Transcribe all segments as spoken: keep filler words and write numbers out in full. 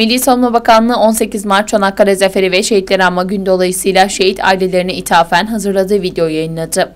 Milli Savunma Bakanlığı on sekiz Mart Çanakkale Zaferi ve Şehitleri Anma Günü dolayısıyla şehit ailelerine ithafen hazırladığı video yayınladı.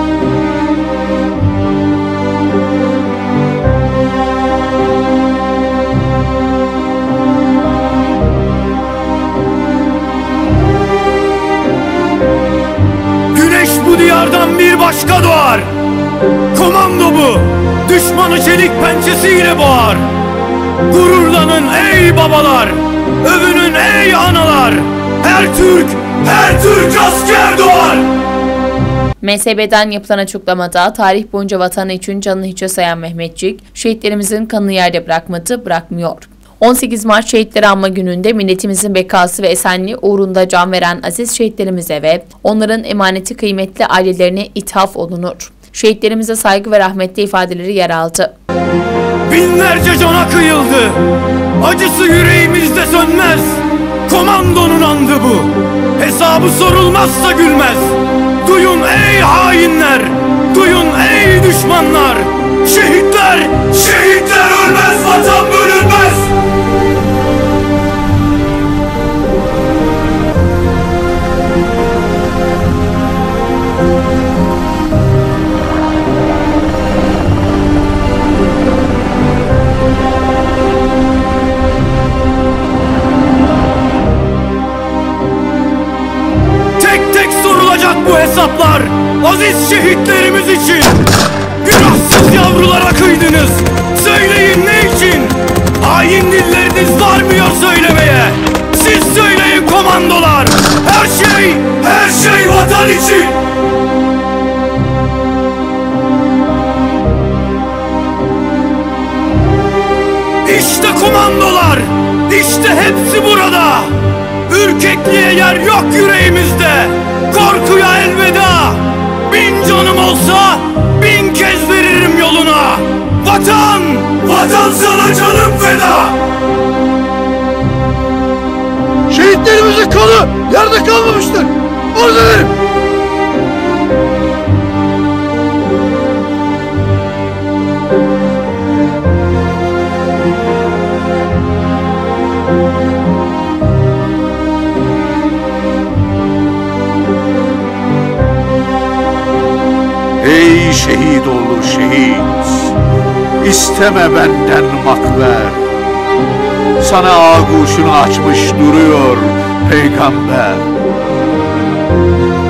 Güneş bu diyardan bir başka doğar. Komando bu, düşmanı çelik pençesiyle boğar. Gururlanın ey babalar, övünün ey analar. Her Türk, her Türk asker doğar. M S B'den yapılan açıklamada tarih boyunca vatanı için canını hiçe sayan Mehmetçik, şehitlerimizin kanını yerde bırakmadı, bırakmıyor. on sekiz Mart Şehitleri Anma Günü'nde milletimizin bekası ve esenliği uğrunda can veren aziz şehitlerimize ve onların emaneti kıymetli ailelerine ithaf olunur. Şehitlerimize saygı ve rahmetli ifadeleri yer aldı. Binlerce cana kıyıldı, acısı yüreğimizde sönmez. Komandonun andı bu, hesabı sorulmazsa gülmez. Duyun ey hainler, duyun ey düşmanlar. Şehitler, şehitler ölmez, vatan bölünmez. Bu hesaplar aziz şehitlerimiz için. Günahsız yavrulara kıydınız. Söyleyin ne için? Hain dilleriniz varmıyor söylemeye. Siz söyleyin komandolar. Her şey, her şey vatan için. İşte komandolar. İşte hepsi burada. Ürkekliğe yer yok yüreğimizde. Korkuya elveda. Bin canım olsa bin kez veririm yoluna. Vatan, vatan sana canım feda. Şehitlerimizin kanı yerde kalmamıştır. Orada verin. Ey şehit oğlu şehit, isteme benden makber. Sana ağuşunu açmış duruyor peygamber.